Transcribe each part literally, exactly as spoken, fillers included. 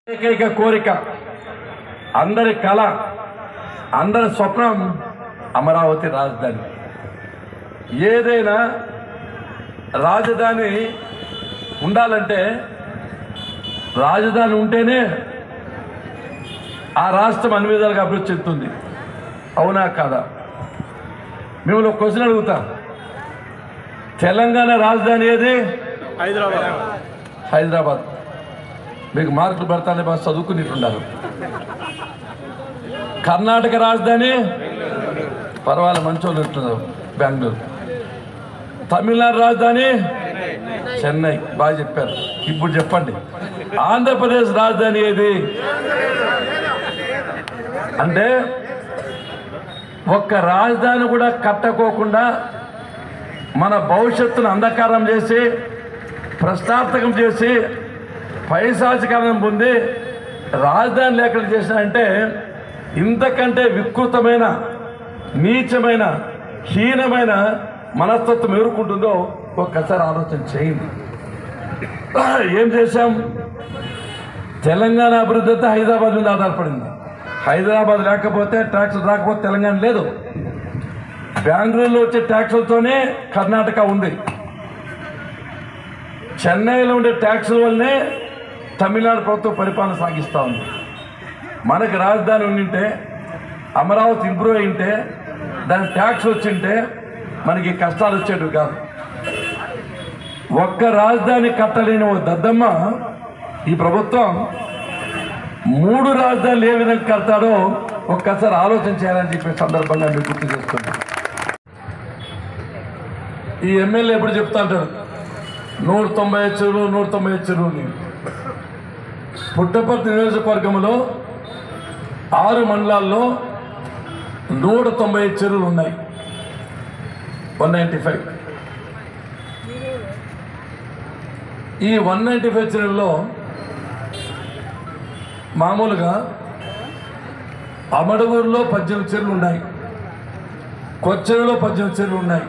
ఏకైక కోరిక అందరి కళ అందరి స్వప్నం అమరావతి రాజధాని. ఏదైనా రాజధాని ఉండాలంటే రాజధాని ఉంటేనే ఆ రాష్ట్రం అన్ని విధాలుగా అభివృద్ధి చెందుతుంది. అవునా కాదా? మిమ్మల్ని ఒక క్వశ్చన్ అడుగుతా. తెలంగాణ రాజధాని ఏది? హైదరాబాద్. హైదరాబాద్. మీకు మార్కులు పెడతానే బాగా చదువుకునేట్టున్నారు. కర్ణాటక రాజధాని పర్వాలేదు, మంచోళ్ళు ఉంటున్నారు, బెంగళూరు. తమిళనాడు రాజధాని చెన్నై. బాగా చెప్పారు. ఇప్పుడు చెప్పండి, ఆంధ్రప్రదేశ్ రాజధాని ఏది? అంటే ఒక్క రాజధాని కూడా కట్టకోకుండా మన భవిష్యత్తును అంధకారం చేసి ప్రశ్నార్థకం చేసి పైశాచికరణం పొంది రాజధాని లేఖలు చేసినంటే ఇంతకంటే వికృతమైన నీచమైన హీనమైన మనస్తత్వం ఎదుర్కొంటుందో ఒక్కసారి ఆలోచన చేయండి. ఏం చేశాం? తెలంగాణ అభివృద్ధి అంతా హైదరాబాద్ మీద ఆధారపడింది. హైదరాబాద్ లేకపోతే ట్యాక్స్ రాకపోతే తెలంగాణ లేదు. బెంగళూరులో వచ్చే ట్యాక్సులతోనే కర్ణాటక ఉంది. చెన్నైలో ఉండే ట్యాక్సుల వల్లనే తమిళనాడు ప్రభుత్వం పరిపాలన సాగిస్తూ ఉంది. మనకు రాజధాని ఉండింటే, అమరావతి ఇంప్రూవ్ అయింటే, దానికి ట్యాక్స్ వచ్చింటే మనకి కష్టాలు వచ్చేటివి కాదు. ఒక్క రాజధాని కట్టలేని ఓ దద్దమ్మ ఈ ప్రభుత్వం మూడు రాజధానులు ఏ విధంగా కడతాడో ఒక్కసారి ఆలోచన చేయాలని చెప్పే సందర్భంగా మీరు గుర్తు చేస్తున్నాను. ఈ ఎమ్మెల్యే ఎప్పుడు చెప్తా అంటారు నూట తొంభై చెరువులు నూట తొంభై చెరువులు. పుట్టపర్తి నియోజకవర్గంలో ఆరు మండలాల్లో నూట తొంభై చెరువులు ఉన్నాయి. వన్ నైంటీ ఫైవ్ ఈ వన్ నైంటీ ఫైవ్ చెరువుల్లో మామూలుగా అమడగూరులో పద్దెనిమిది చెరువులు ఉన్నాయి, కొచ్చెరులో పద్దెనిమిది చెరువులు ఉన్నాయి,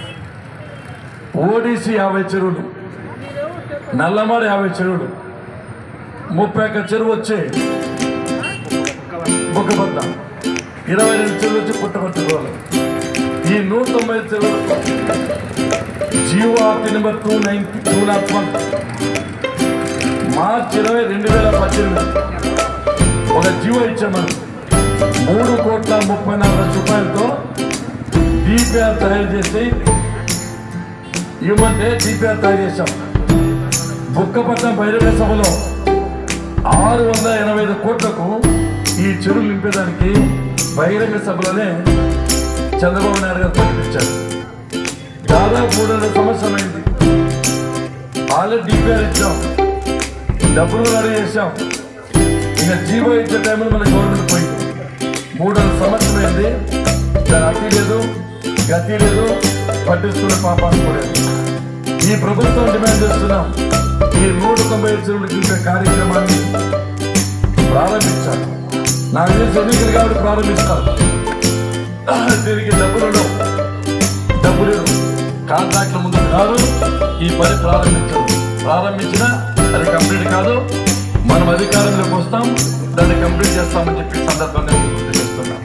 ఓడిసి యాభై చెరువులు, నల్లమాడ యాభై చెరువులు, ముప్పై ఒక్క చెరువు వచ్చి బుక్కబద్ద, ఇరవై రెండు చెరువులు వచ్చి పుట్టపర్తి చెరువులు. ఈ నూట తొంభై చెరువులు GO RT number two ninety two nought one మార్చి ఇరవై రెండు వేల పద్దెనిమిది ఒక జియో ఇచ్చామని మూడు కోట్ల ముప్పై నాలుగు లక్షల రూపాయలతో డిపిఆర్ తయారు చేసి ఇవ్వమంటే డిపిఆర్ తయారు చేశాం. బుక్కపట్నం బహిరంగ సభలో ఆరు వందల ఎనభై ఐదు కోట్లకు ఈ చెరువులు నింపేదానికి బహిరంగ సభలోనే చంద్రబాబు నాయుడు గారు ప్రకటించారు. దాదాపు మూడున్నర సంవత్సరమైంది. ఆల్రెడీ డిపిఆర్ ఇచ్చాం, డబ్బులు రెడీ చేశాం. ఇక జీవో ఇచ్చే టైంలో మన గవర్నమెంట్ పోయింది. మూడున్నర సంవత్సరమైంది. దాని అతి లేదు, గతి లేదు, పట్టిస్తున్న పాపాలు కూడా. ఈ ప్రభుత్వం డిమాండ్ చేస్తున్నాం, ఈ నూట తొంభై చెరువులు నింపే కార్యక్రమాన్ని ప్రారంభించాలి. నాకు తెలిసి ఎన్నికలు కాబట్టి ప్రారంభిస్తారు. దీనికి డబ్బులు డబ్బులు కాంట్రాక్ట్ల ముందు కాదు ఈ పని ప్రారంభించాలి. ప్రారంభించినా అది కంప్లీట్ కాదు. మనం అధికారంలోకి వస్తాం, దాన్ని కంప్లీట్ చేస్తామని చెప్పి సందర్భంగా గుర్తు చేస్తున్నాం.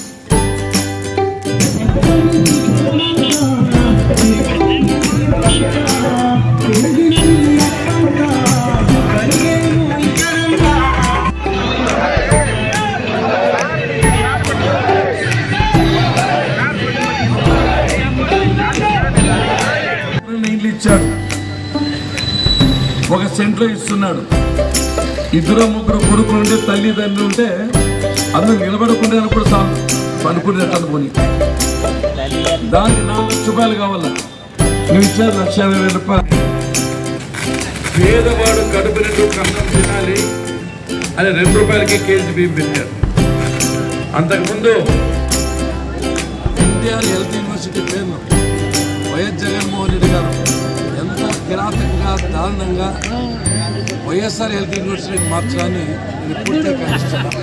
నీళ్ళు ఇచ్చాడు, ఒక సెంట్లో ఇస్తున్నాడు. ఇద్దరు ముగ్గురు కొడుకులు ఉంటే తల్లిదండ్రులు ఉంటే అందరూ నిలబడకుండా అన్నప్పుడు చాలు పనుకునేటట్టు పోనీ. దానికి నాలుగు లక్ష రూపాయలు కావాలా, నువ్వు ఇచ్చారు లక్ష యాభై వేల రూపాయలు. పేదవాడు కడుపు రెండు కన్నం తినాలి అని రెండు రూపాయలకే కేజీ బియ్యం పెట్టారు. అంతకుముందు ఎన్టీఆర్ హెల్త్ యూనివర్సిటీ పేరును వైఎస్ జగన్మోహన్ రెడ్డి గారు ఎంత కిరాతకంగా దారుణంగా వైఎస్ఆర్ హెల్త్ యూనివర్సిటీకి మార్చాలని నేను పూర్తిగా ఖండిస్తున్నాను.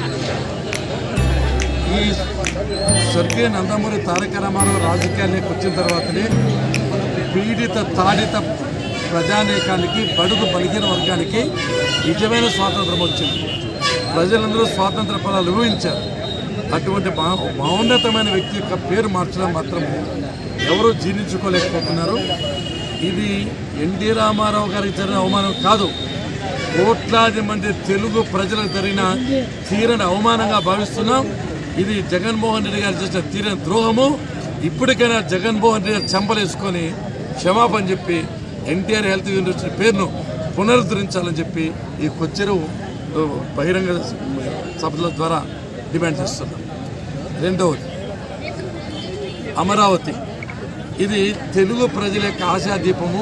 ఈ స్వర్గీయ నందమూరి తారక రామారావు రాజకీయాల్లోకి వచ్చిన తర్వాతనే పీడిత తాడిత ప్రజానీకానికి బడుగు బలిగిన వర్గానికి నిజమైన స్వాతంత్రం వచ్చింది. ప్రజలందరూ స్వాతంత్ర ఫలాలు ఊహించారు. అటువంటి మహోన్నతమైన వ్యక్తి యొక్క పేరు మార్చడం మాత్రం ఎవరూ జీర్ణించుకోలేకపోతున్నారు. ఇది ఎన్టీ రామారావు గారికి జరిగిన అవమానం కాదు, కోట్లాది మంది తెలుగు ప్రజలకు జరిగిన తీరని అవమానంగా భావిస్తున్నాం. ఇది జగన్మోహన్ రెడ్డి గారు చేసిన తీరని ద్రోహము. ఇప్పటికైనా జగన్మోహన్ రెడ్డి గారు చెంపలేసుకొని క్షమాపణ చెప్పి ఎన్టీఆర్ హెల్త్ యూనివర్సిటీ పేరును పునరుద్ధరించాలని చెప్పి ఈ కొచ్చెరు బహిరంగ సభల ద్వారా డిమాండ్ చేస్తున్నాం. రెండవది అమరావతి. ఇది తెలుగు ప్రజల యొక్క ఆశాదీపము,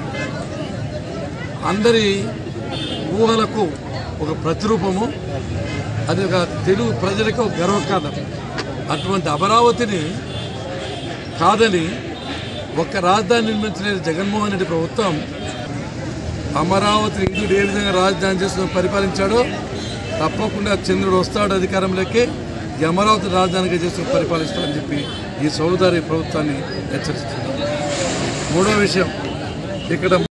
అందరి ఊహలకు ఒక ప్రతిరూపము, అది ఒక తెలుగు ప్రజలకు ఒక గర్వకారణం. అటువంటి అమరావతిని కాదని ఒక్క రాజధాని నిర్మించలేని జగన్మోహన్ రెడ్డి ప్రభుత్వం అమరావతిని ఇందుకు ఏ విధంగా రాజధాని చేసుకుని పరిపాలించాడో తప్పకుండా చంద్రుడు వస్తాడు అధికారంలోకి ఈ అమరావతి రాజధానిగా చేసుకుని పరిపాలిస్తాడని చెప్పి ఈ సౌదారి ప్రభుత్వాన్ని హెచ్చరిస్తున్నారు. మూడో విషయం, ఇక్కడ